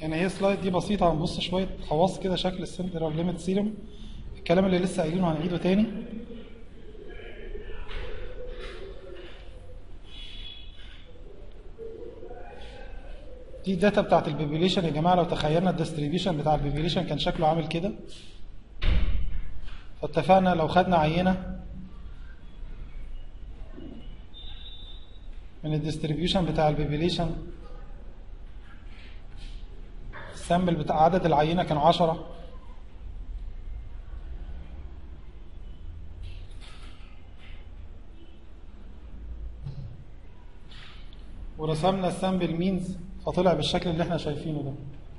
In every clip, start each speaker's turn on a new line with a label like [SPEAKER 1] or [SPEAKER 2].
[SPEAKER 1] يعني هي سلايد دي بسيطة، هنبص شوية خواص كده شكل السنترال ليميت سيرم. الكلام اللي لسه قايلينه هنعيده تاني. دي الداتا بتاعت البيبيليشن يا جماعة. لو تخيلنا الديستريبيوشن بتاع البيبيليشن كان شكله عامل كده، فاتفقنا لو خدنا عينة من الديستريبيوشن بتاع البيبيليشن، السامبل بتاع عدد العينة كانوا 10، ورسمنا السامبل مينز فطلع بالشكل اللي احنا شايفينه ده.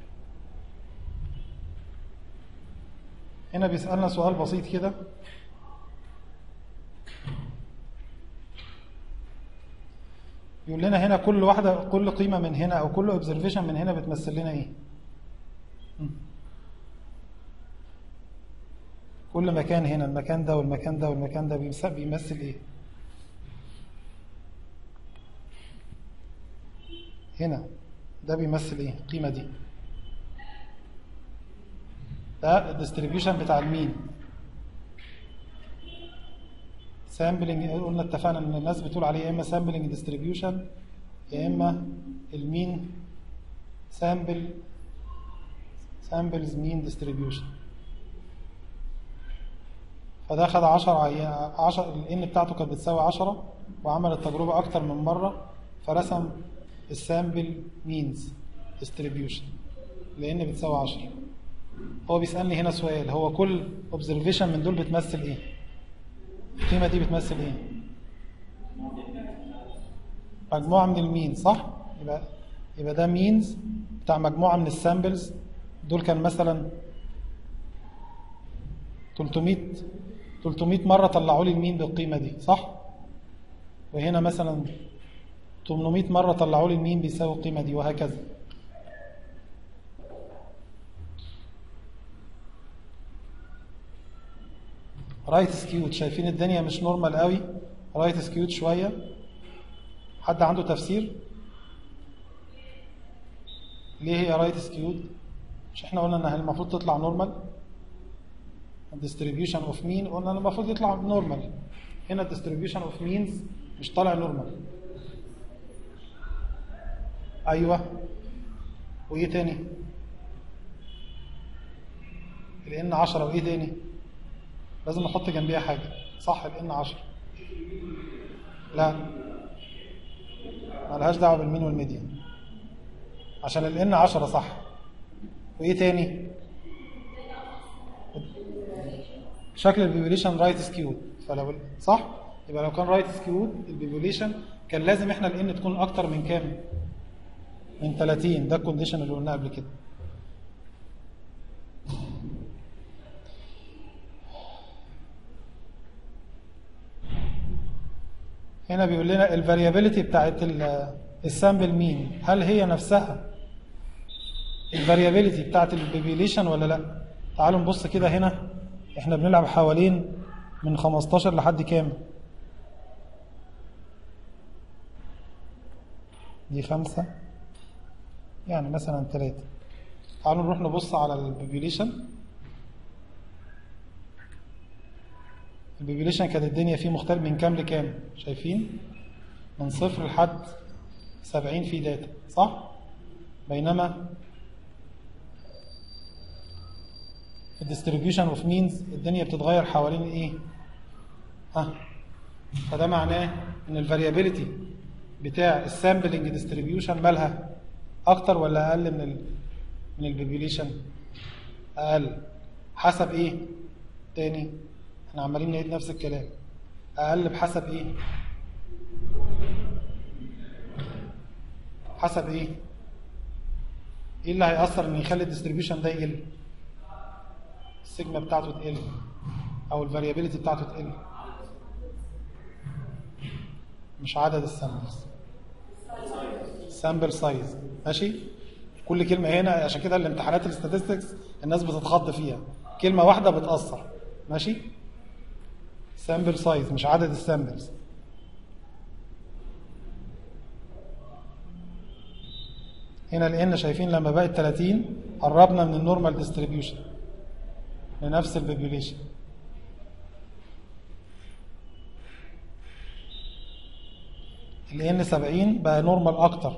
[SPEAKER 1] هنا بيسألنا سؤال بسيط كده، يقول لنا هنا كل واحدة، كل قيمة من هنا أو كل observation من هنا بتمثل لنا إيه؟ كل مكان هنا، المكان ده والمكان ده والمكان ده بيمثل إيه؟ هنا ده بيمثل إيه؟ القيمة دي ده الديستريبيوشن بتاع المين. سامبلنج قلنا اتفقنا ان الناس بتقول عليه يا اما سامبلنج ديستريبيوشن يا اما المين سامبلز مين ديستريبيوشن. فده خد 10 الان بتاعته كانت بتساوي 10 وعمل التجربه اكتر من مره، فرسم السامبل مينز ديستريبيوشن لان بتساوي 10. هو بيسالني هنا سؤال، هو كل اوبزرفيشن من دول بتمثل ايه؟ القيمه دي بتمثل ايه؟ مجموعه من المين، صح؟ يبقى ده مينز بتاع مجموعه من السامبلز. دول كان مثلا 300 مره طلعوا لي المين بالقيمه دي، صح؟ وهنا مثلا 800 مره طلعوا لي المين بيساوي القيمه دي، وهكذا. رايت سكيوت، شايفين الدنيا مش نورمال قوي، رايت سكيوت شويه. حد عنده تفسير ليه هي رايت سكيوت؟ مش احنا قلنا انها المفروض تطلع نورمال؟ الديستريبيوشن اوف مين قلنا المفروض يطلع نورمال. هنا الديستريبيوشن اوف مينز مش طالع نورمال. ايوه، وايه تاني؟ الان 10 وايه تاني؟ لازم نحط جنبيها حاجه، صح؟ الان 10 لا مالهاش دعوه بالمين والميديان، عشان الان 10 صح. وايه تاني؟ شكل البيبوليشن رايت سكيود، فلو صح يبقى لو كان رايت سكيود البيبوليشن كان لازم احنا الان تكون اكتر من كام؟ من 30. ده الكونديشن اللي قلناه قبل كده. هنا بيقول لنا الفاريابيليتي بتاعت السامبل مين، هل هي نفسها الفاريابيليتي بتاعت البيبوليشن ولا لا؟ تعالوا نبص كده. هنا احنا بنلعب حوالين من 15 لحد كام؟ دي 5 يعني مثلا 3. تعالوا نروح نبص على البيبوليشن. البيبوليشن كانت الدنيا فيه مختلف من كام لكام؟ شايفين؟ من 0 لحد 70 في داتا، صح؟ بينما الديستريبيوشن اوف مينز الدنيا بتتغير حوالين ايه؟ فده معناه ان الفاريابيليتي بتاع السامبلنج ديستريبيوشن مالها؟ اكتر ولا اقل من البيبوليشن؟ اقل. حسب ايه؟ تاني احنا عمالين نعيد نفس الكلام. اقل بحسب ايه؟ حسب ايه؟ ايه اللي هيأثر ان يخلي الديستريبيوشن ده يقل؟ السيجما بتاعته تقل او الفاريابيليتي بتاعته تقل. مش عدد السامبلز، سامبل سايز. ماشي؟ كل كلمه هنا، عشان كده الامتحانات الاستاتستكس الناس بتتخض فيها، كلمه واحده بتأثر. ماشي؟ سامبل سايز مش عدد السامبلز. هنا لان شايفين لما بقت 30 قربنا من النورمال ديستريبيوشن لنفس البوبيوليشن. لان 70 بقى نورمال اكتر.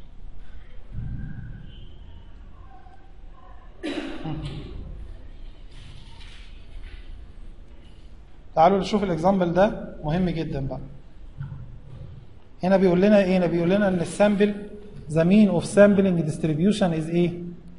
[SPEAKER 1] تعالوا نشوف الاكزامبل ده مهم جدا بقى. هنا بيقول لنا ايه؟ هنا بيقول لنا ان السامبل the mean of sampling distribution is ايه؟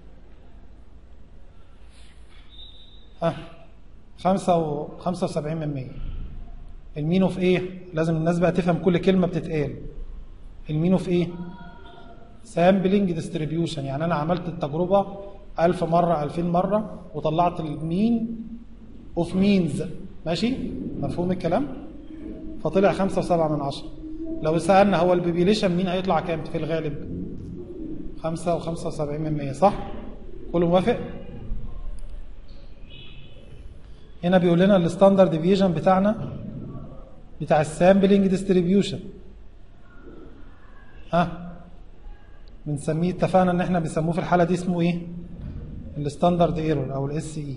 [SPEAKER 1] 75%. المين اوف ايه؟ لازم الناس بقى تفهم كل كلمه بتتقال. المين اوف ايه؟ سامبلنج ديستريبيوشن، يعني انا عملت التجربه 1000 مره 2000 مره وطلعت المين اوف مينز، ماشي؟ مفهوم الكلام؟ فطلع 5.7. لو سالنا هو البوبيليشن مين هيطلع كام في الغالب؟ 5.75%، صح؟ كله موافق؟ هنا بيقول لنا الستاندرد ديفيجن بتاعنا بتاع السامبلنج ديستريبيوشن بنسميه، اتفقنا ان احنا بنسموه في الحاله دي اسمه ايه؟ الستاندرد ايرور او الاس اي.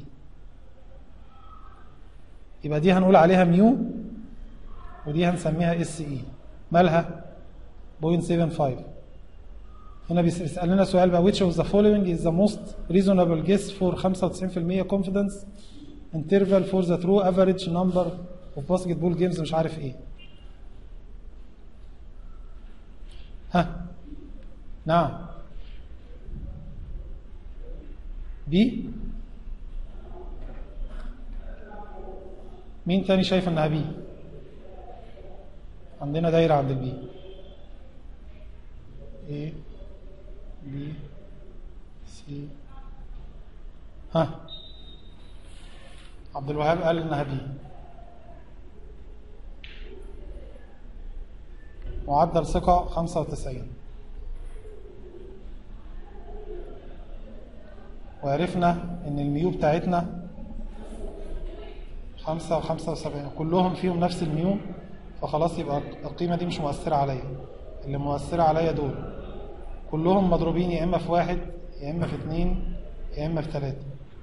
[SPEAKER 1] يبقى دي هنقول عليها ميو ودي هنسميها اس اي. مالها؟ 0.75. هنا بيسألنا سؤال بقى which of the following is the most reasonable guess for 95% confidence interval for the true average number of basketball games مش عارف ايه. نعم. بي. مين تاني شايف انها بي؟ عندنا دايرة عند البي. A B C. عبد الوهاب قال انها بي. معدل ثقة 95. وعرفنا ان الميو بتاعتنا 5 و75 كلهم فيهم نفس الميو، فخلاص يبقى القيمة دي مش مؤثرة عليا. اللي مؤثرة عليا دول كلهم مضروبين يا اما في 1 يا اما في 2 يا اما في 3.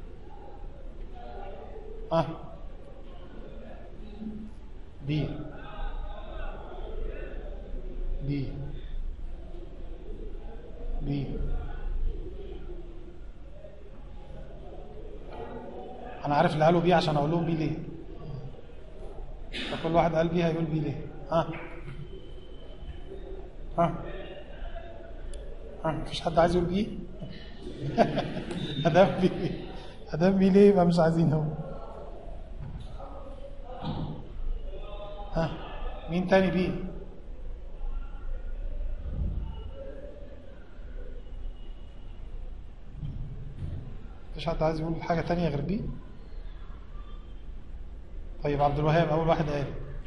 [SPEAKER 1] بي بي بي. انا عارف اللي قالوا بي عشان اقول لهم بي ليه. فكل واحد قال بي هيقول بي ليه. مفيش حد عايز يقول بي؟ ادام بي ليه يبقى مش عايزين هو. مين تاني بي؟ مفيش حد عايز يقول حاجة تانية غير بي؟ طيب عبد الوهاب أول واحد قال.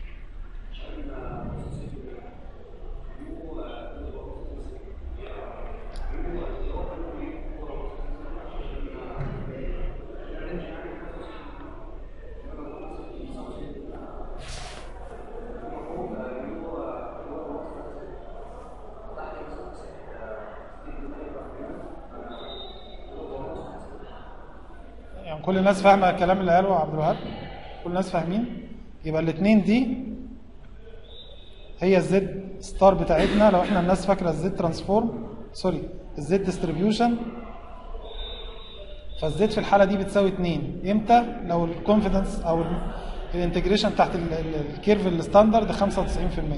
[SPEAKER 1] كل الناس فاهمه الكلام اللي قاله عبد الوهاب؟ كل الناس فاهمين؟ يبقى الاثنين دي هي الزد ستار بتاعتنا. لو احنا الناس فاكره الزد ترانسفورم الزد ديستريبيوشن، فالزد في الحاله دي بتساوي 2 امتى؟ لو الكونفيدنس او الانتجريشن تحت الكيرف الستاندرد 95%.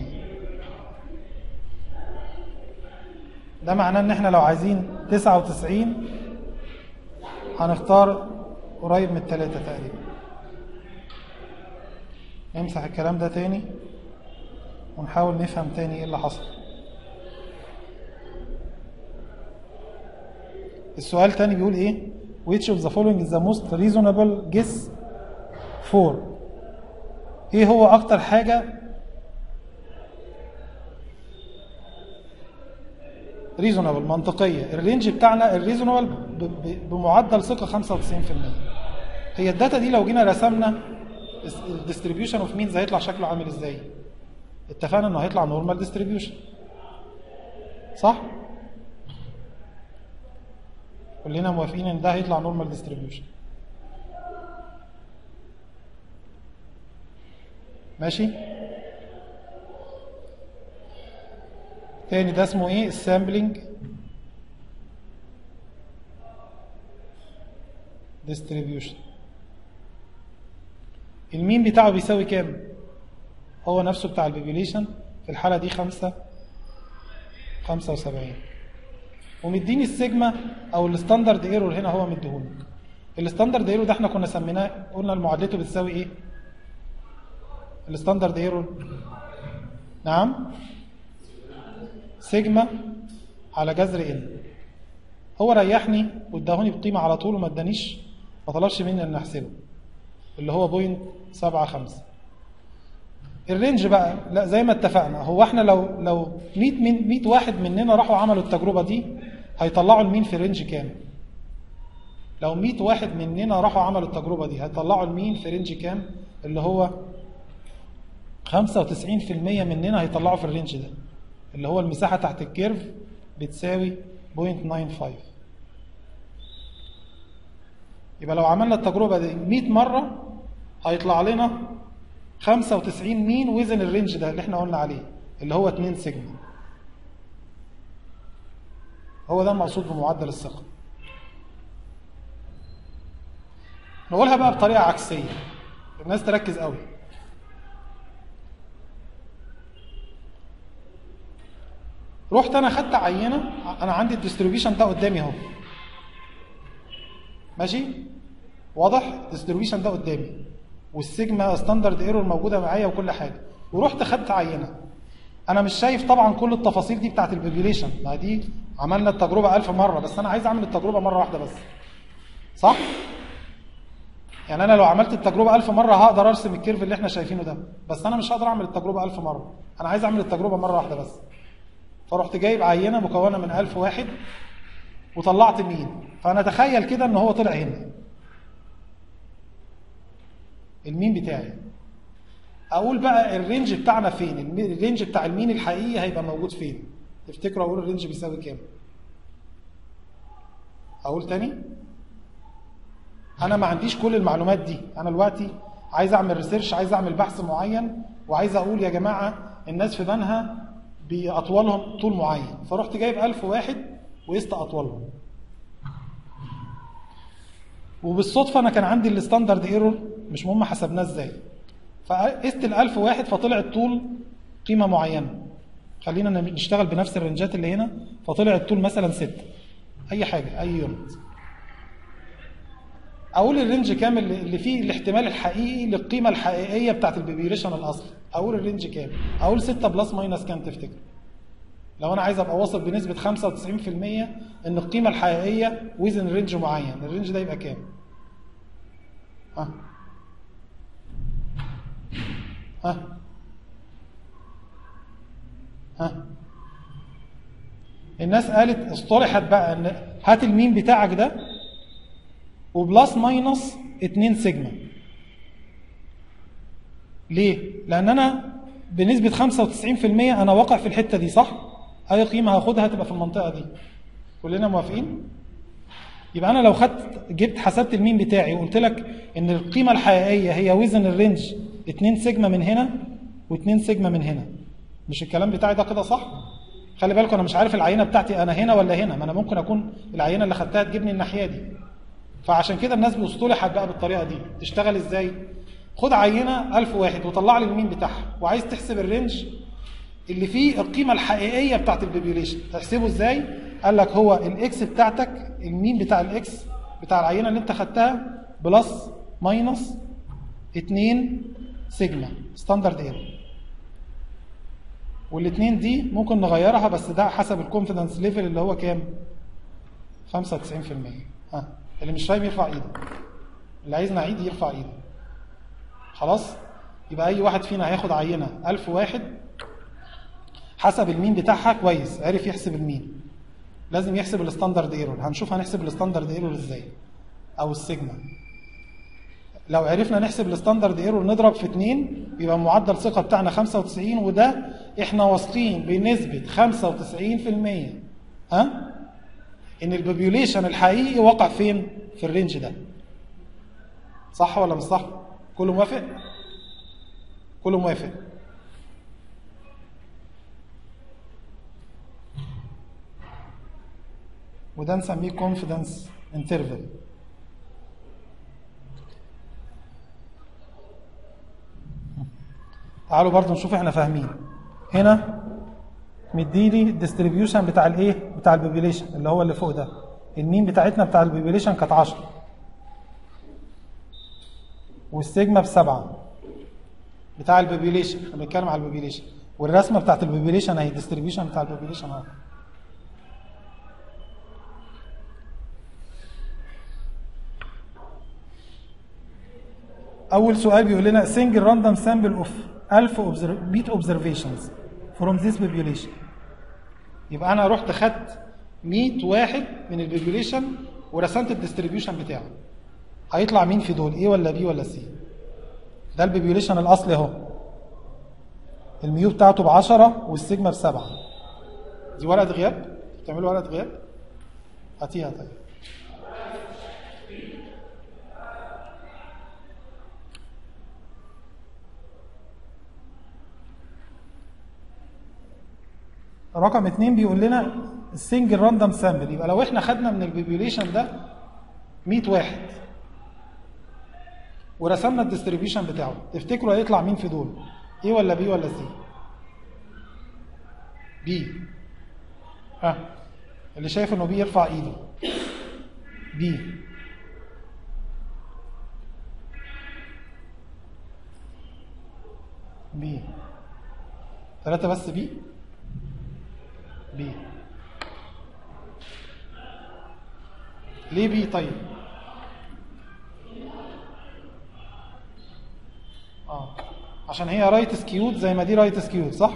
[SPEAKER 1] ده معناه ان احنا لو عايزين 99 هنختار قريب من 3 تقريبا. نمسح الكلام ده تاني ونحاول نفهم تاني ايه اللي حصل. السؤال تاني بيقول ايه؟ which of the following is the most reasonable guess for. ايه هو اكتر حاجة reasonable منطقية؟ الرينج بتاعنا الريزونبل بمعدل ثقة 95%. هي الداتا دي لو جينا رسمنا الديستريبيوشن اوف مينز هيطلع شكله عامل ازاي؟ اتفقنا انه هيطلع نورمال ديستريبيوشن، صح؟ كلنا موافقين ان ده هيطلع نورمال ديستريبيوشن. ماشي. تاني ده اسمه ايه؟ السامبلنج ديستريبيوشن. المين بتاعه بيساوي كام؟ هو نفسه بتاع البوبيوليشن في الحالة دي 75 ومديني السيجما او الستاندرد ايرور. هنا هو مديهولك الستاندرد ايرور ده، احنا كنا سميناه قلنا معادلته بتساوي ايه؟ الستاندرد ايرور نعم سيجما على جذر ان. هو ريحني واداهوني بقيمه على طول وما ادانيش، ما طلبش مني ان احسبه، اللي هو 0.75. الرينج بقى لا، زي ما اتفقنا، هو احنا لو 100 واحد مننا راحوا عملوا التجربه دي هيطلعوا المين في رينج كام؟ لو 100 واحد مننا راحوا عملوا التجربه دي هيطلعوا المين في رينج كام؟ اللي هو 95% مننا هيطلعوا في الرينج ده، اللي هو المساحه تحت الكيرف بتساوي 0.95. يبقى لو عملنا التجربه دي 100 مره هيطلع لنا 95 مين وزن الرينج ده اللي احنا قلنا عليه، اللي هو 2 سيجما. هو ده المقصود بمعدل الثقه. نقولها بقى بطريقه عكسيه، الناس تركز قوي. رحت انا خدت عينه، انا عندي الديستريبيوشن ده قدامي اهو، ماشي واضح؟ الديستريبيوشن ده قدامي والسيجما ستاندرد ايرور موجوده معايا وكل حاجه، ورحت خدت عينه. انا مش شايف طبعا كل التفاصيل دي بتاعت البوبيوليشن، ما دي عملنا التجربه 1000 مره، بس انا عايز اعمل التجربه مره واحده بس، صح؟ يعني انا لو عملت التجربه 1000 مره هقدر ارسم الكيرف اللي احنا شايفينه ده، بس انا مش هقدر اعمل التجربه 1000 مره، انا عايز اعمل التجربه مره واحده بس. فرحت جايب عينه مكونه من 1000 واحد وطلعت مين، فانا اتخيل كده ان هو طلع هنا المين بتاعي. اقول بقى الرينج بتاعنا فين؟ الرينج بتاع المين الحقيقي هيبقى موجود فين؟ تفتكروا اقول الرينج بيساوي كام؟ اقول تاني؟ انا ما عنديش كل المعلومات دي، انا دلوقتي عايز اعمل ريسيرش، عايز اعمل بحث معين، وعايز اقول يا جماعه الناس في بنها باطوالهم طول معين، فرحت جايب 1000 واحد وقست اطوالهم. وبالصدفه انا كان عندي الستاندرد ايرور مش مهم حسبناه ازاي، فقست ال1000 واحد فطلع الطول قيمه معينه. خلينا نشتغل بنفس الرنجات اللي هنا، فطلع الطول مثلا 6، اي حاجه اي يونت. اقول الرينج كام اللي فيه الاحتمال الحقيقي للقيمه الحقيقيه بتاعت البوبيوليشن الاصلي؟ اقول الرينج كام؟ اقول 6 بلس ماينس كام تفتكر؟ لو انا عايز ابقى واصل بنسبه 95% ان القيمه الحقيقيه وزن رينج معين، الرينج ده يبقى كام؟ الناس قالت اصطلحت بقى ان هات المين بتاعك ده وبلس ماينس 2 سيجما. ليه؟ لان انا بنسبه 95% انا واقع في الحته دي، صح؟ اي قيمه هاخدها هتبقى في المنطقه دي. كلنا موافقين؟ يبقى انا لو جبت حسبت المين بتاعي وقلت لك ان القيمه الحقيقيه هي وزن الرينج 2 سيجما من هنا و2 سيجما من هنا، مش الكلام بتاعي ده كده صح؟ خلي بالكم انا مش عارف العينه بتاعتي انا هنا ولا هنا، ما انا ممكن اكون العينه اللي خدتها تجيبني الناحيه دي. فعشان كده الناس بيصطلحت بقى بالطريقه دي. تشتغل ازاي؟ خد عينه 1000 واحد وطلع لي المين بتاعها، وعايز تحسب الرينج اللي فيه القيمه الحقيقيه بتاعت البوبيوليشن، تحسبه ازاي؟ قال لك هو الاكس بتاعتك، المين بتاع الاكس بتاع العينه اللي انت خدتها بلس ماينس 2 سيجما ستاندرد ايرور. والاثنين دي ممكن نغيرها، بس ده حسب الكونفيدنس ليفل اللي هو كام؟ 95%. اللي مش فاهم يرفع ايده، اللي عايز نعيد يرفع ايده. خلاص؟ يبقى اي واحد فينا هياخد عينه 1000 واحد حسب المين بتاعها كويس، عرف يحسب المين، لازم يحسب الستاندرد ايرور. هنشوف هنحسب الستاندرد ايرور ازاي او السيجما. لو عرفنا نحسب الستاندرد ايرور نضرب في 2 يبقى معدل الثقه بتاعنا 95، وده احنا واثقين بنسبه 95% ان البوبيوليشن الحقيقي وقع فين؟ في الرينج ده. صح ولا مش صح؟ كله موافق؟ كله موافق. وده نسميه confidence interval. تعالوا برضو نشوف احنا فاهمين. هنا مديلي الديستريبيوشن بتاع الايه؟ بتاع البوبيوليشن اللي هو اللي فوق ده. المين بتاعتنا بتاع البوبيوليشن كانت 10 والسيجما ب7 بتاع البوبيوليشن، احنا بنتكلم على البوبيوليشن، والرسمه بتاعت البوبيوليشن اهي، الديستريبيوشن بتاع البوبيوليشن اهو. اول سؤال بيقول لنا single random sample of 1000 beat observations from this population. يبقى انا رحت خدت 100 واحد من البوبيوليشن ورسمت الديستريبيوشن بتاعه. هيطلع مين في دول؟ ايه ولا بي ولا سي؟ ده البوبيوليشن الاصلي اهو. الميو بتاعته ب10 والسيجما ب7. دي ورقه غياب؟ بتعملوا ورقه غياب؟ هاتيها طيب. رقم 2 بيقول لنا السنجل راندوم سامبل. يبقى لو احنا خدنا من البوبيوليشن ده 100 واحد ورسمنا الديستريبيوشن بتاعه، تفتكروا هيطلع مين في دول؟ ايه ولا بي ولا سي؟ بي. اللي شايف انه بي يرفع ايده. بي. بي. 3 بس بي. بي. ليه بي طيب؟ عشان هي رايت سكيود زي ما دي رايت سكيود، صح؟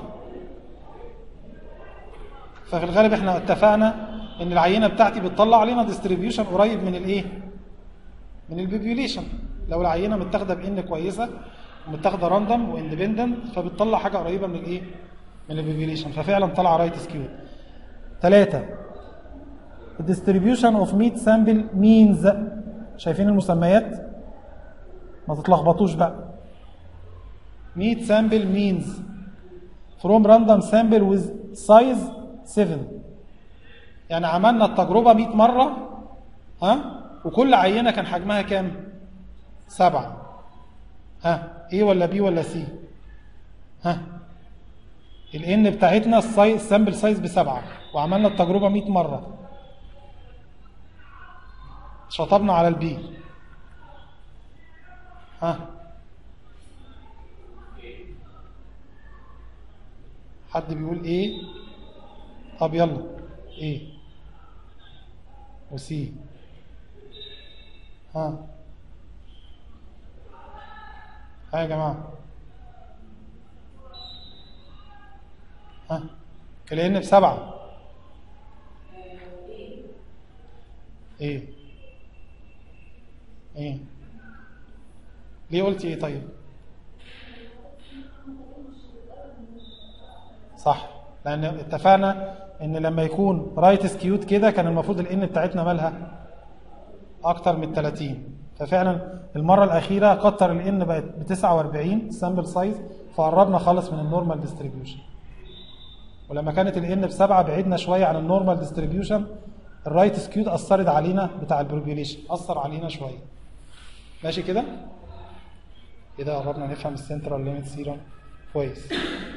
[SPEAKER 1] ففي الغالب احنا اتفقنا ان العينه بتاعتي بتطلع علينا ديستريبيوشن قريب من الايه؟ من البوبيوليشن. لو العينه متاخده بان كويسه ومتاخده راندوم واندبندنت فبتطلع حاجه قريبه من الايه؟ من البوبيوليشن، ففعلا طلع رايت سكيود. 3 الديستريبيوشن اوف 100 سامبل مينز. شايفين المسميات؟ ما تتلخبطوش بقى. 100 سامبل مينز from random sample with size 7. يعني عملنا التجربة 100 مرة، وكل عينة كان حجمها كام؟ 7. ايه ولا بي ولا سي؟ الان بتاعتنا السامبل سايز ب7 وعملنا التجربة 100 مرة. شطبنا على البي. حد بيقول ايه؟ طب يلا ايه وسي. يا جماعه الان ب7. ايه ليه قلتي ايه طيب؟ صح، لان اتفقنا ان لما يكون رايت سكيوت كده كان المفروض الان بتاعتنا مالها اكتر من 30. ففعلا المره الاخيره كتر الان بقت ب 49 سامبل سايز، فقربنا خالص من النورمال ديستريبيوشن. ولما كانت الان ب7 بعدنا شويه عن النورمال ديستريبيوشن. الرايت سكيوت اثرت علينا بتاع البروبيوليشن، اثر علينا شويه. ماشي كده؟ كده قربنا نفهم السنترال ليميت ثيرم كويس.